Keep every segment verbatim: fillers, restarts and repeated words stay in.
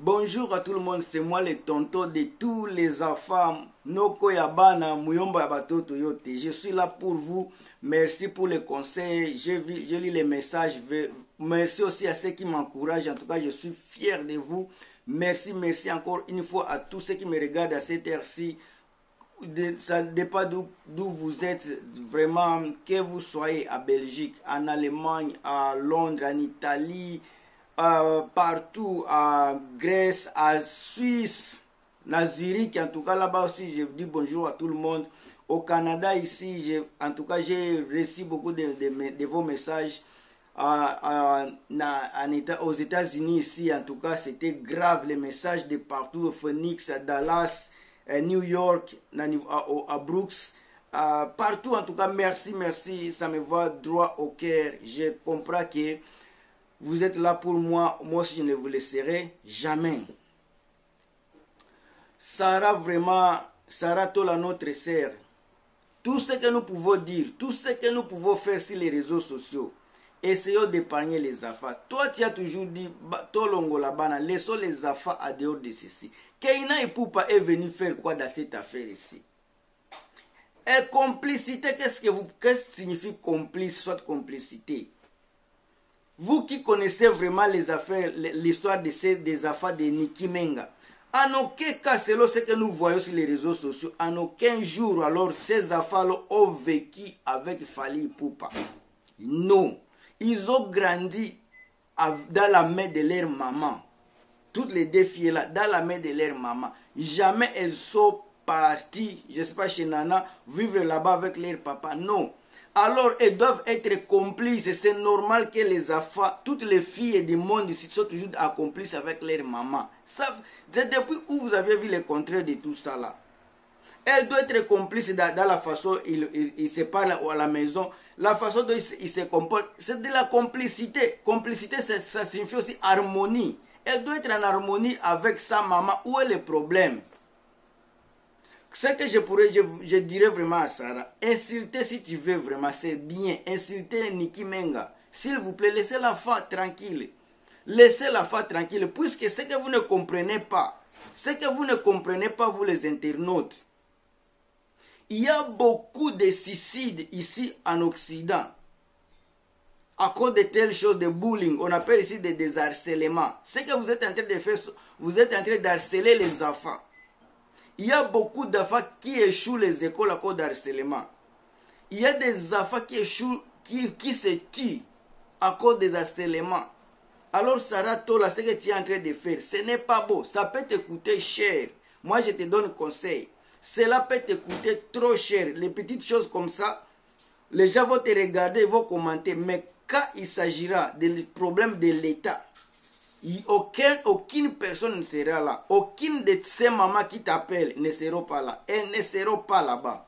Bonjour à tout le monde, c'est moi le tonton de tous les enfants. Noko Yabana, Muyomba Batoto Yote. Je suis là pour vous. Merci pour les conseils. J'ai vu, j'ai lu les messages. Merci aussi à ceux qui m'encouragent. En tout cas, je suis fier de vous. Merci, merci encore une fois à tous ceux qui me regardent à cette heure-ci. Ça ne dépend d'où vous êtes, vraiment, que vous soyez à Belgique, en Allemagne, à Londres, en Italie, euh, partout, à Grèce, à Suisse, à Zurich, en tout cas là-bas aussi, je dis bonjour à tout le monde. Au Canada ici, en tout cas, j'ai reçu beaucoup de, de, de vos messages. Euh, euh, aux États-Unis ici, en tout cas, c'était grave, les messages de partout, Phoenix, Dallas, New York, à Brooks, euh, partout en tout cas, merci, merci, ça me va droit au cœur. Je comprends que vous êtes là pour moi, moi aussi je ne vous laisserai jamais. Sarah vraiment, Sarah Tola, notre sœur, tout ce que nous pouvons dire, tout ce que nous pouvons faire sur les réseaux sociaux, essayons d'épargner les affaires. Toi, tu as toujours dit, Tolongo la bana, laissons les affaires à dehors de ceci. Keina Ipoupa est venu faire quoi dans cette affaire ici? Et complicité, qu'est-ce que vous, qu'est-ce que signifie complice, soit complicité? Vous qui connaissez vraiment les affaires, l'histoire de ces, des affaires de Niki Menga, en aucun cas, selon ce que nous voyons sur les réseaux sociaux, en aucun jour, alors, ces affaires ont vécu avec Fally Ipupa. Non. Ils ont grandi dans la main de leur maman. Toutes les deux filles là, dans la main de leur maman. Jamais elles sont parties, je ne sais pas, chez Nana, vivre là-bas avec leur papa. Non. Alors, elles doivent être complices. C'est normal que les enfants, toutes les filles du monde ici sont toujours accomplices avec leur maman. Ça, c'est depuis où vous avez vu le contraire de tout ça là. Elle doit être complice dans, dans la façon dont il, il, il se parle à la maison, la façon dont il, il se comporte. C'est de la complicité. Complicité, ça, ça signifie aussi harmonie. Elle doit être en harmonie avec sa maman. Où est le problème? Ce que je pourrais, je, je dirais vraiment à Sarah, insulter si tu veux vraiment, c'est bien. Insulter Niki Menga. S'il vous plaît, laissez la femme tranquille. Laissez la femme tranquille, puisque ce que vous ne comprenez pas, ce que vous ne comprenez pas, vous les internautes, il y a beaucoup de suicides ici en Occident. À cause de telles choses, de bullying, on appelle ici des désharcèlements. Ce que vous êtes en train de faire, vous êtes en train d'harceler les enfants. Il y a beaucoup d'enfants qui échouent les écoles à cause d'harcèlement. Il y a des enfants qui échouent, qui, qui se tuent à cause des harcèlements. Alors Sarah Tola, ce que tu es en train de faire, ce n'est pas beau. Ça peut te coûter cher. Moi, je te donne conseil. Cela peut te coûter trop cher. Les petites choses comme ça, les gens vont te regarder, ils vont commenter. Mais quand il s'agira des problèmes de l'État, aucun, aucune personne ne sera là. Aucune de ces mamans qui t'appellent ne sera pas là. Elles ne seront pas là-bas.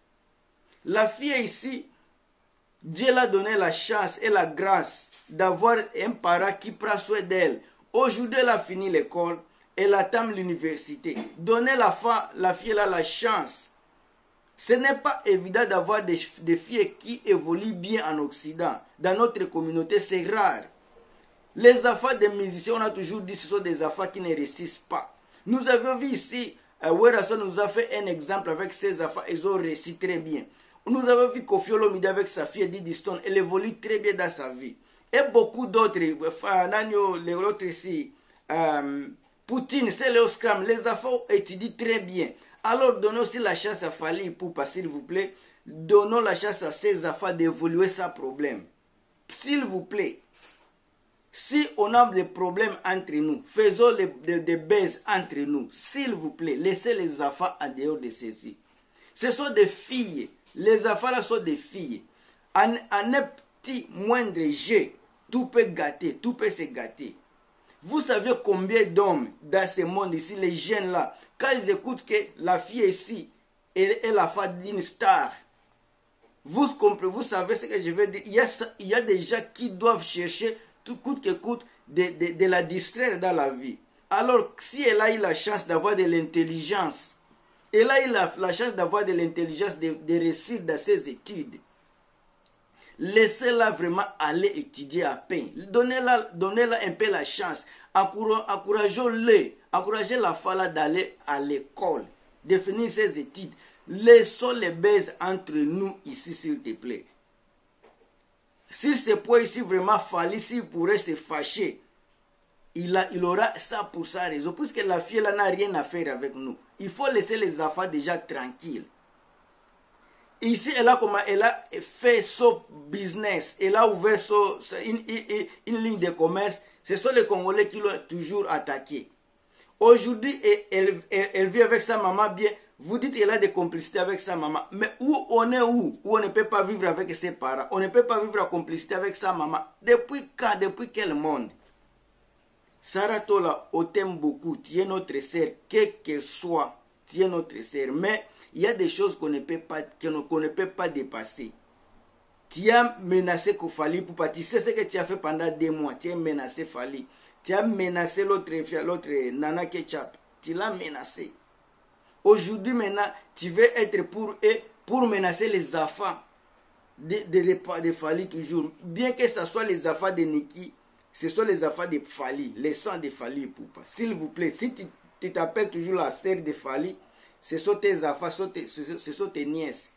La fille ici, Dieu l'a donné la chance et la grâce d'avoir un parent qui prend soin d'elle. Aujourd'hui, elle a fini l'école. Elle attend l'université. Donnez la, la fille là la chance. Ce n'est pas évident d'avoir des, des filles qui évoluent bien en Occident. Dans notre communauté, c'est rare. Les affaires des musiciens, on a toujours dit que ce sont des affaires qui ne réussissent pas. Nous avons vu ici, euh, Werason nous a fait un exemple avec ces affaires, ils ont réussi très bien. Nous avons vu Koffi Olomide avec sa fille Didi Stone, elle évolue très bien dans sa vie. Et beaucoup d'autres, euh, les autres ici, euh, Poutine, c'est Léo Scram, les affaires étudient très bien. Alors donnons aussi la chance à Fally Ipupa, s'il vous plaît. Donnons la chance à ces affaires d'évoluer sans problème. S'il vous plaît. Si on a des problèmes entre nous, faisons des, des, des baises entre nous. S'il vous plaît, laissez les affaires en dehors de ceci. Ce sont des filles. Les affaires là sont des filles. En, en un petit moindre jeu, tout peut gâter, tout peut se gâter. Vous savez combien d'hommes dans ce monde ici, les jeunes là, quand ils écoutent que la fille ici est la femme d'une star, vous comprenez, vous savez ce que je veux dire. Il y a, il y a des gens qui doivent chercher, tout coûte que coûte, de, de, de la distraire dans la vie. Alors, si elle a eu la chance d'avoir de l'intelligence, elle a eu la, la chance d'avoir de l'intelligence, de, de réussir dans ses études, Laissez-la vraiment aller étudier à peine. Donnez-la donnez un peu la chance. Encourageons-les, encouragez la femme d'aller à l'école, de finir ses études. Laissons les baises entre nous ici, s'il te plaît. S'il se peut ici vraiment fallu, s'il pourrait se fâcher, il, a, il aura ça pour sa raison. Puisque la fille là n'a rien à faire avec nous. Il faut laisser les enfants déjà tranquilles. Ici, elle a, comment, elle a fait son business. Elle a ouvert son, une, une, une ligne de commerce. Ce sont les Congolais qui l'ont toujours attaqué. Aujourd'hui, elle, elle, elle vit avec sa maman bien. Vous dites qu'elle a des complicités avec sa maman. Mais où on est où? Où on ne peut pas vivre avec ses parents. On ne peut pas vivre en complicité avec sa maman. Depuis quand? Depuis quel monde? Sarah Tola, on t'aime beaucoup. Tu es notre sœur. Quelle qu'elle soit, tu es notre sœur. Mais il y a des choses qu'on ne peut pas, qu'on ne peut pas dépasser. Tu as menacé Fally Ipupa. Tu sais ce que tu as fait pendant deux mois. Tu as menacé Fally. Tu as menacé l'autre l'autre Nana Ketchup. Tu l'as menacé. Aujourd'hui, maintenant, tu veux être pour eux, pour menacer les enfants de, de, de, de Fally toujours. Bien que ce soit les enfants de Niki, ce sont les enfants de Fally, les sons de Fally Ipupa. S'il vous plaît, si tu t'appelles toujours la sœur de Fally, ce sont tes enfants, ce sont tes nièces.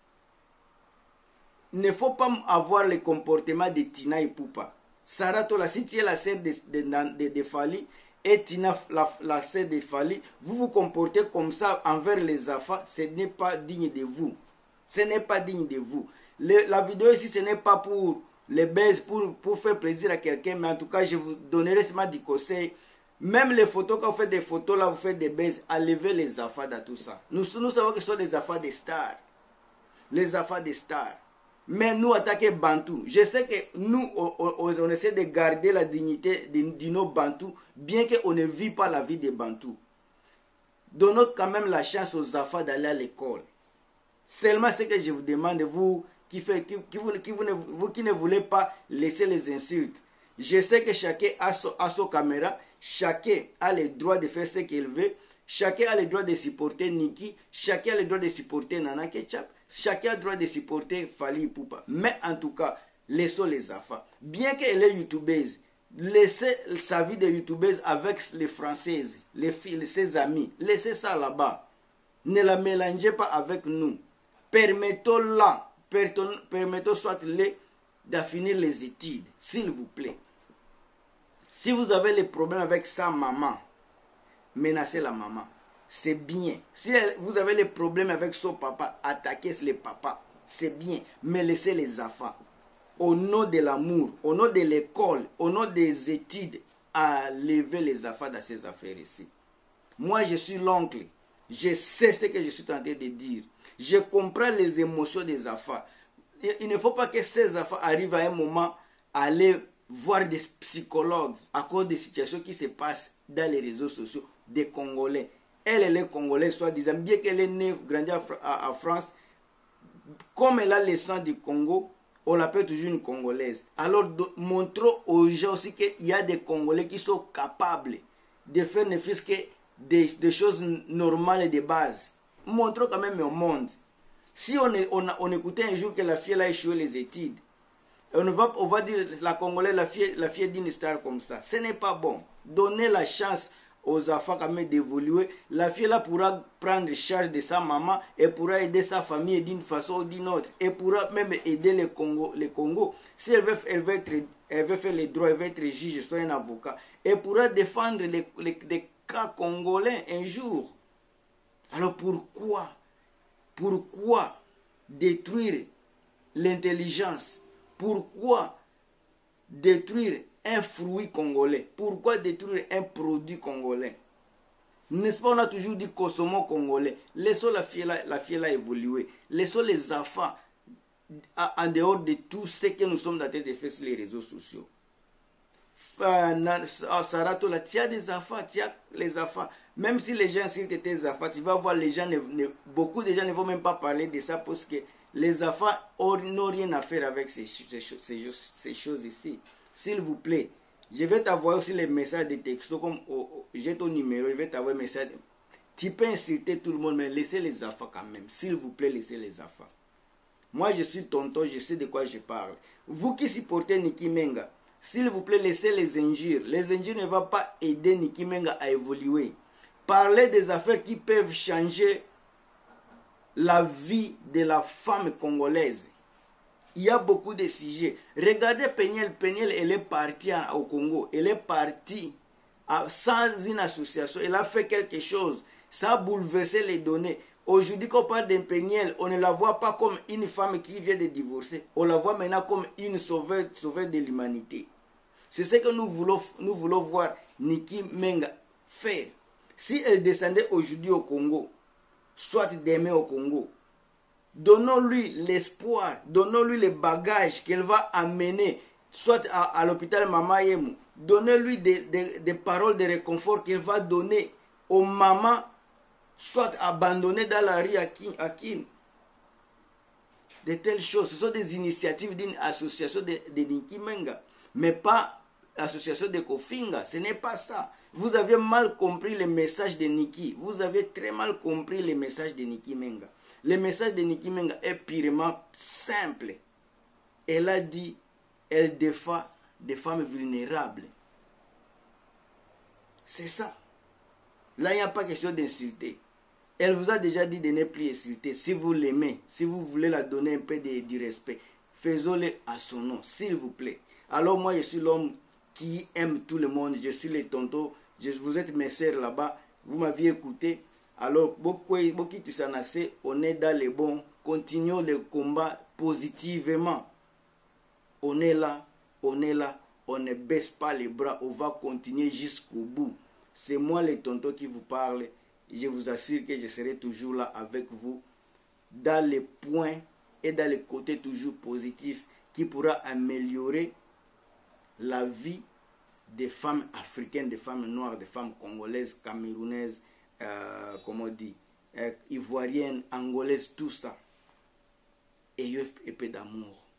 Il ne faut pas avoir le comportement de Tina Ipupa. Sarah Tola, si tu es la sœur de, de, de, de Fally, et Tina, la, la sœur de Fally, vous vous comportez comme ça envers les enfants, ce n'est pas digne de vous. Ce n'est pas digne de vous. Le, la vidéo ici, ce n'est pas pour les baises, pour, pour faire plaisir à quelqu'un, mais en tout cas, je vous donnerai seulement du conseil. Même les photos, quand vous faites des photos, là, vous faites des baises, enlevez les enfants dans tout ça. Nous, nous savons que ce sont les enfants des stars. Les enfants des stars. Mais nous attaquer Bantou. Je sais que nous, on, on, on essaie de garder la dignité de, de nos Bantous, bien qu'on ne vit pas la vie des Bantous. Donnons quand même la chance aux enfants d'aller à l'école. Seulement ce que je vous demande, vous qui, fait, qui, qui, vous, qui, vous, ne, vous qui ne voulez pas laisser les insultes. Je sais que chacun a son, a son caméra, chacun a le droit de faire ce qu'il veut, chacun a le droit de supporter Niki, chacun a le droit de supporter Nana Ketchup. Chacun a le droit de supporter Fally Ipupa. Mais en tout cas, laissons les enfants. Bien qu'elle est youtubeuse, laissez sa vie de youtubeuse avec les françaises, les filles, ses amis. Laissez ça là-bas. Ne la mélangez pas avec nous. Permettons-la, permettons soit-les de finir les études, s'il vous plaît. Si vous avez les problèmes avec sa maman, menacez la maman. C'est bien. Si elle, vous avez les problèmes avec son papa, attaquez les papas. C'est bien. Mais laissez les enfants. Au nom de l'amour, au nom de l'école, au nom des études, à lever les enfants dans ces affaires ici. Moi, je suis l'oncle. Je sais ce que je suis en train de dire. Je comprends les émotions des enfants. Il ne faut pas que ces enfants arrivent à un moment à aller voir des psychologues à cause des situations qui se passent dans les réseaux sociaux des Congolais. Elle, elle est congolaise, soi-disant, bien qu'elle est née, grandie en France, comme elle a le sang du Congo, on l'appelle toujours une Congolaise. Alors, montrons aux gens aussi qu'il y a des Congolais qui sont capables de faire ne fût-ce que des, des choses normales et de base. Montrons quand même au monde. Si on, est, on, on écoutait un jour que la fille a échoué les études, on va, on va dire la Congolaise, la fille, la fille d'une star comme ça. Ce n'est pas bon. Donnez la chance aux enfants quand même d'évoluer. La fille là pourra prendre charge de sa maman et pourra aider sa famille d'une façon ou d'une autre. Et pourra même aider les Congo. Les Congo. Si elle veut, elle, veut être, elle veut faire les droits, elle veut être juge, soit un avocat. Elle pourra défendre les, les, les cas congolais un jour. Alors pourquoi Pourquoi détruire l'intelligence? Pourquoi détruire un fruit congolais? Pourquoi détruire un produit congolais? N'est-ce pas, on a toujours dit consommons congolais. Laissons la fille là, la fille là évoluer. Laissons les enfants en dehors de tout ce que nous sommes en train de faire sur les réseaux sociaux. Sarah Tola, tu as des enfants, tu as les enfants. Même si les gens citent tes enfants, tu vas voir les gens, ne, ne, beaucoup de gens ne vont même pas parler de ça parce que les enfants n'ont rien à faire avec ces, ces, ces, ces choses ici. S'il vous plaît, je vais t'envoyer aussi les messages de texto, comme oh, oh, j'ai ton numéro, je vais t'envoyer un message. Tu peux insulter tout le monde, mais laissez les enfants quand même. S'il vous plaît, laissez les enfants. Moi, je suis tonton, je sais de quoi je parle. Vous qui supportez Niki Menga, s'il vous plaît, laissez les injures. Les injures ne vont pas aider Niki Menga à évoluer. Parlez des affaires qui peuvent changer la vie de la femme congolaise. Il y a beaucoup de sujets. Regardez Peniel. Peniel, elle est partie au Congo. Elle est partie sans une association. Elle a fait quelque chose. Ça a bouleversé les données. Aujourd'hui, quand on parle d'un Peniel, on ne la voit pas comme une femme qui vient de divorcer. On la voit maintenant comme une sauveur, sauveur de l'humanité. C'est ce que nous voulons, nous voulons voir Niki Menga faire. Si elle descendait aujourd'hui au Congo, soit demain au Congo, donnons-lui l'espoir, donnons-lui les bagages qu'elle va amener, soit à, à l'hôpital Mama Yemu. Donnez-lui des, des, des paroles de réconfort qu'elle va donner aux mamans, soit abandonnées dans la rue à Kin. De telles choses, ce sont des initiatives d'une association de, de Niki Menga, mais pas l'association de Kofinga. Ce n'est pas ça. Vous avez mal compris le message de Niki. Vous avez très mal compris le message de Niki Menga. Le message de Niki Menga est purement simple. Elle a dit, elle défend des femmes vulnérables. C'est ça. Là, il n'y a pas question d'insulter. Elle vous a déjà dit de ne plus insulter. Si vous l'aimez, si vous voulez la donner un peu de, de respect, faisons-le à son nom, s'il vous plaît. Alors moi, je suis l'homme qui aime tout le monde. Je suis les tontons. Je, vous êtes mes sœurs là-bas. Vous m'aviez écouté. Alors, beaucoup, beaucoup de Sanasé, on est dans les bons. Continuons le combat positivement. On est là, on est là. On ne baisse pas les bras. On va continuer jusqu'au bout. C'est moi les tontons qui vous parle. Je vous assure que je serai toujours là avec vous. Dans les points et dans les côtés toujours positifs qui pourra améliorer la vie des femmes africaines, des femmes noires, des femmes congolaises, camerounaises, euh, comment on dit, euh, ivoiriennes, angolaises, tout ça. Ayez un peu d'amour.